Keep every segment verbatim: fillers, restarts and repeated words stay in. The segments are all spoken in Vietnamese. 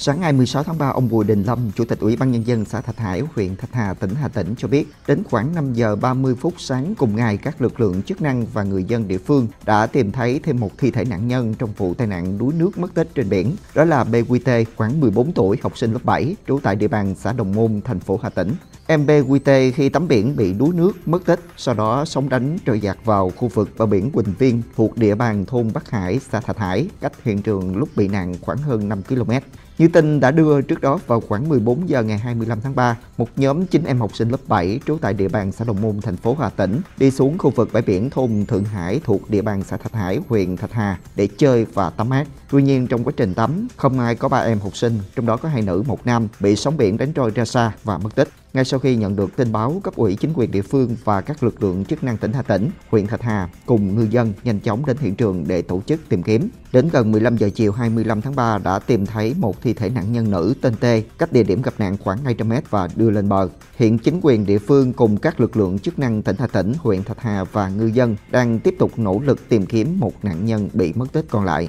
Sáng ngày mười sáu tháng ba, ông Bùi Đình Lâm, Chủ tịch Ủy ban Nhân dân xã Thạch Hải, huyện Thạch Hà, tỉnh Hà Tĩnh cho biết, đến khoảng năm giờ ba mươi phút sáng cùng ngày, các lực lượng chức năng và người dân địa phương đã tìm thấy thêm một thi thể nạn nhân trong vụ tai nạn đuối nước mất tích trên biển. Đó là bê quy tê, khoảng mười bốn tuổi, học sinh lớp bảy, trú tại địa bàn xã Đồng Môn, thành phố Hà Tĩnh. Em bê quy tê khi tắm biển bị đuối nước mất tích, sau đó sóng đánh trôi dạt vào khu vực bờ biển Quỳnh Viên thuộc địa bàn thôn Bắc Hải, xã Thạch Hải, cách hiện trường lúc bị nạn khoảng hơn năm ki lô mét. Như tin đã đưa trước đó, vào khoảng mười bốn giờ ngày hai mươi lăm tháng ba, một nhóm chín em học sinh lớp bảy trú tại địa bàn xã Đồng Môn, thành phố Hà Tĩnh đi xuống khu vực bãi biển thôn Thượng Hải thuộc địa bàn xã Thạch Hải, huyện Thạch Hà để chơi và tắm mát. Tuy nhiên, trong quá trình tắm, không ai có ba em học sinh, trong đó có hai nữ một nam, bị sóng biển đánh trôi ra xa và mất tích. Ngay sau khi nhận được tin báo, cấp ủy chính quyền địa phương và các lực lượng chức năng tỉnh Hà Tĩnh, huyện Thạch Hà cùng ngư dân nhanh chóng đến hiện trường để tổ chức tìm kiếm. Đến gần mười lăm giờ chiều hai mươi lăm tháng ba đã tìm thấy một thi thể nạn nhân nữ tên T, cách địa điểm gặp nạn khoảng hai trăm mét và đưa lên bờ. Hiện chính quyền địa phương cùng các lực lượng chức năng tỉnh Hà Tĩnh, huyện Thạch Hà và ngư dân đang tiếp tục nỗ lực tìm kiếm một nạn nhân bị mất tích còn lại.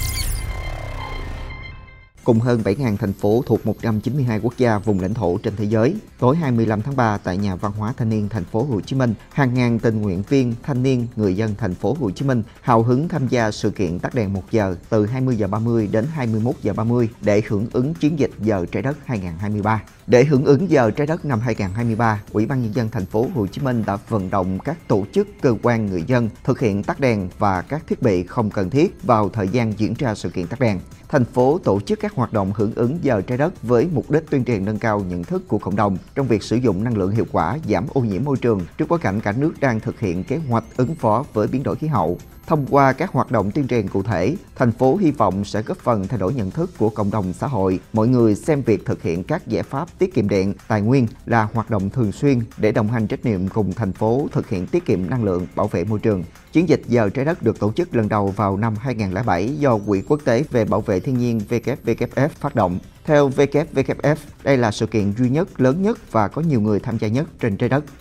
Cùng hơn bảy nghìn thành phố thuộc một trăm chín mươi hai quốc gia vùng lãnh thổ trên thế giới, tối hai mươi lăm tháng ba tại Nhà Văn hóa Thanh niên thành phố Hồ Chí Minh, hàng ngàn tình nguyện viên, thanh niên, người dân thành phố Hồ Chí Minh hào hứng tham gia sự kiện tắt đèn một giờ từ hai mươi giờ ba mươi đến hai mươi mốt giờ ba mươi để hưởng ứng chiến dịch Giờ Trái Đất hai nghìn không trăm hai mươi ba. Để hưởng ứng Giờ Trái Đất năm hai nghìn không trăm hai mươi ba, Ủy ban Nhân dân thành phố Hồ Chí Minh đã vận động các tổ chức, cơ quan, người dân thực hiện tắt đèn và các thiết bị không cần thiết vào thời gian diễn ra sự kiện tắt đèn. Thành phố tổ chức các hoạt động hưởng ứng Giờ Trái Đất với mục đích tuyên truyền nâng cao nhận thức của cộng đồng trong việc sử dụng năng lượng hiệu quả, giảm ô nhiễm môi trường trước bối cảnh cả nước đang thực hiện kế hoạch ứng phó với biến đổi khí hậu. Thông qua các hoạt động tuyên truyền cụ thể, thành phố hy vọng sẽ góp phần thay đổi nhận thức của cộng đồng xã hội. Mọi người xem việc thực hiện các giải pháp tiết kiệm điện, tài nguyên là hoạt động thường xuyên để đồng hành trách nhiệm cùng thành phố thực hiện tiết kiệm năng lượng, bảo vệ môi trường. Chiến dịch Giờ Trái Đất được tổ chức lần đầu vào năm hai nghìn không trăm lẻ bảy do Quỹ Quốc tế về Bảo vệ Thiên nhiên W W F phát động. Theo W W F, đây là sự kiện duy nhất, lớn nhất và có nhiều người tham gia nhất trên trái đất.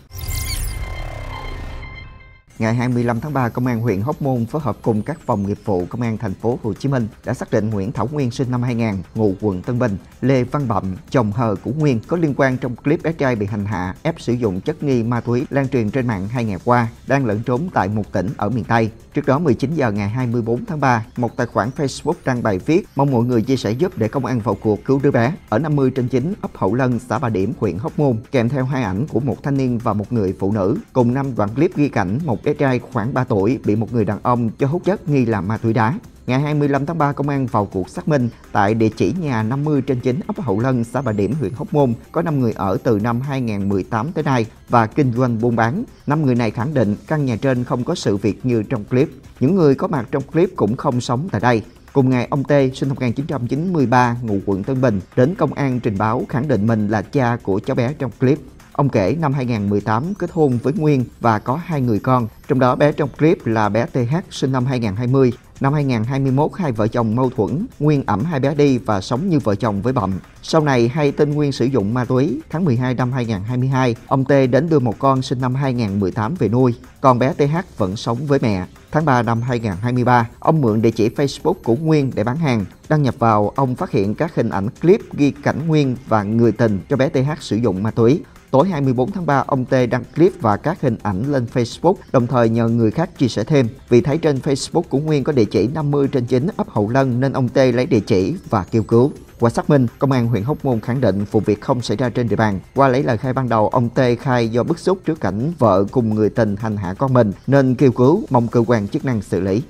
Ngày hai mươi lăm tháng ba, Công an huyện Hóc Môn phối hợp cùng các phòng nghiệp vụ Công an thành phố Hồ Chí Minh đã xác định Nguyễn Thảo Nguyên sinh năm hai nghìn, ngụ quận Tân Bình, Lê Văn Bậm, chồng hờ của Nguyên có liên quan trong clip bé trai bị hành hạ, ép sử dụng chất nghi ma túy lan truyền trên mạng hai ngày qua, đang lẫn trốn tại một tỉnh ở miền Tây. Trước đó mười chín giờ ngày hai mươi bốn tháng ba, một tài khoản Facebook đăng bài viết mong mọi người chia sẻ giúp để công an vào cuộc cứu đứa bé ở năm mươi trên chín ấp Hậu Lân, xã Bà Điểm, huyện Hóc Môn, kèm theo hai ảnh của một thanh niên và một người phụ nữ, cùng năm đoạn clip ghi cảnh một bé trai khoảng ba tuổi bị một người đàn ông cho hút chất nghi là ma túy đá. Ngày hai mươi lăm tháng ba, công an vào cuộc xác minh tại địa chỉ nhà năm mươi trên chín ấp Hậu Lân, xã Bà Điểm, huyện Hóc Môn có năm người ở từ năm hai nghìn không trăm mười tám tới nay và kinh doanh buôn bán. Năm người này khẳng định căn nhà trên không có sự việc như trong clip. Những người có mặt trong clip cũng không sống tại đây. Cùng ngày, ông T, sinh năm một nghìn chín trăm chín mươi ba, ngụ quận Tân Bình, đến công an trình báo khẳng định mình là cha của cháu bé trong clip. Ông kể năm hai nghìn không trăm mười tám kết hôn với Nguyên và có hai người con, trong đó bé trong clip là bé T H sinh năm hai nghìn không trăm hai mươi. Năm hai nghìn không trăm hai mươi mốt, hai vợ chồng mâu thuẫn, Nguyên ẵm hai bé đi và sống như vợ chồng với Bậm. Sau này, hay tin Nguyên sử dụng ma túy, tháng mười hai năm hai nghìn không trăm hai mươi hai, ông T đến đưa một con sinh năm hai nghìn không trăm mười tám về nuôi, còn bé T H vẫn sống với mẹ. Tháng ba năm hai nghìn không trăm hai mươi ba, ông mượn địa chỉ Facebook của Nguyên để bán hàng. Đăng nhập vào, ông phát hiện các hình ảnh clip ghi cảnh Nguyên và người tình cho bé T H sử dụng ma túy. Tối hai mươi bốn tháng ba, ông T đăng clip và các hình ảnh lên Facebook, đồng thời nhờ người khác chia sẻ thêm. Vì thấy trên Facebook của Nguyên có địa chỉ năm mươi trên chín ấp Hậu Lân nên ông T lấy địa chỉ và kêu cứu. Qua xác minh, Công an huyện Hóc Môn khẳng định vụ việc không xảy ra trên địa bàn. Qua lấy lời khai ban đầu, ông T khai do bức xúc trước cảnh vợ cùng người tình hành hạ con mình nên kêu cứu, mong cơ quan chức năng xử lý.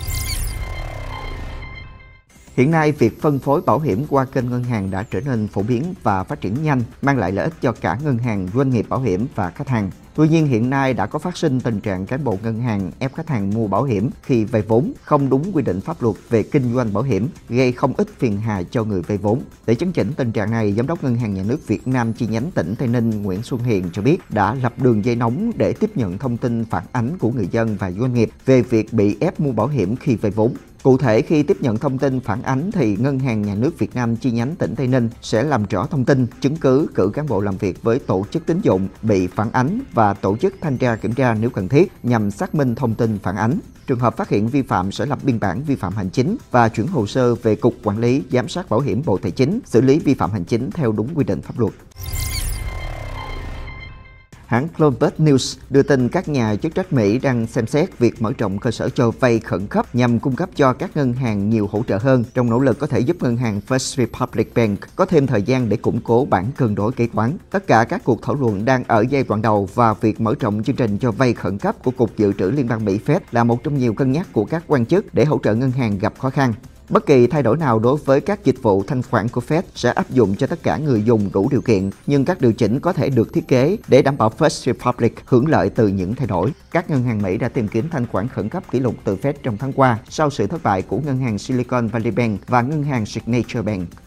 Hiện nay, việc phân phối bảo hiểm qua kênh ngân hàng đã trở nên phổ biến và phát triển nhanh, mang lại lợi ích cho cả ngân hàng, doanh nghiệp bảo hiểm và khách hàng. Tuy nhiên, hiện nay đã có phát sinh tình trạng cán bộ ngân hàng ép khách hàng mua bảo hiểm khi vay vốn không đúng quy định pháp luật về kinh doanh bảo hiểm, gây không ít phiền hà cho người vay vốn. Để chấn chỉnh tình trạng này, Giám đốc Ngân hàng Nhà nước Việt Nam chi nhánh tỉnh Tây Ninh Nguyễn Xuân Hiền cho biết đã lập đường dây nóng để tiếp nhận thông tin phản ánh của người dân và doanh nghiệp về việc bị ép mua bảo hiểm khi vay vốn. Cụ thể, khi tiếp nhận thông tin phản ánh thì Ngân hàng Nhà nước Việt Nam chi nhánh tỉnh Tây Ninh sẽ làm rõ thông tin, chứng cứ, cử cán bộ làm việc với tổ chức tín dụng bị phản ánh và và tổ chức thanh tra kiểm tra nếu cần thiết nhằm xác minh thông tin phản ánh. Trường hợp phát hiện vi phạm sẽ lập biên bản vi phạm hành chính và chuyển hồ sơ về Cục Quản lý Giám sát Bảo hiểm Bộ Tài chính xử lý vi phạm hành chính theo đúng quy định pháp luật. Hãng Bloomberg News đưa tin các nhà chức trách Mỹ đang xem xét việc mở rộng cơ sở cho vay khẩn cấp nhằm cung cấp cho các ngân hàng nhiều hỗ trợ hơn trong nỗ lực có thể giúp ngân hàng First Republic Bank có thêm thời gian để củng cố bản cân đối kế toán. Tất cả các cuộc thảo luận đang ở giai đoạn đầu và việc mở rộng chương trình cho vay khẩn cấp của Cục Dự trữ Liên bang Mỹ Fed là một trong nhiều cân nhắc của các quan chức để hỗ trợ ngân hàng gặp khó khăn. Bất kỳ thay đổi nào đối với các dịch vụ thanh khoản của Fed sẽ áp dụng cho tất cả người dùng đủ điều kiện, nhưng các điều chỉnh có thể được thiết kế để đảm bảo First Republic hưởng lợi từ những thay đổi. Các ngân hàng Mỹ đã tìm kiếm thanh khoản khẩn cấp kỷ lục từ Fed trong tháng qua sau sự thất bại của ngân hàng Silicon Valley Bank và ngân hàng Signature Bank.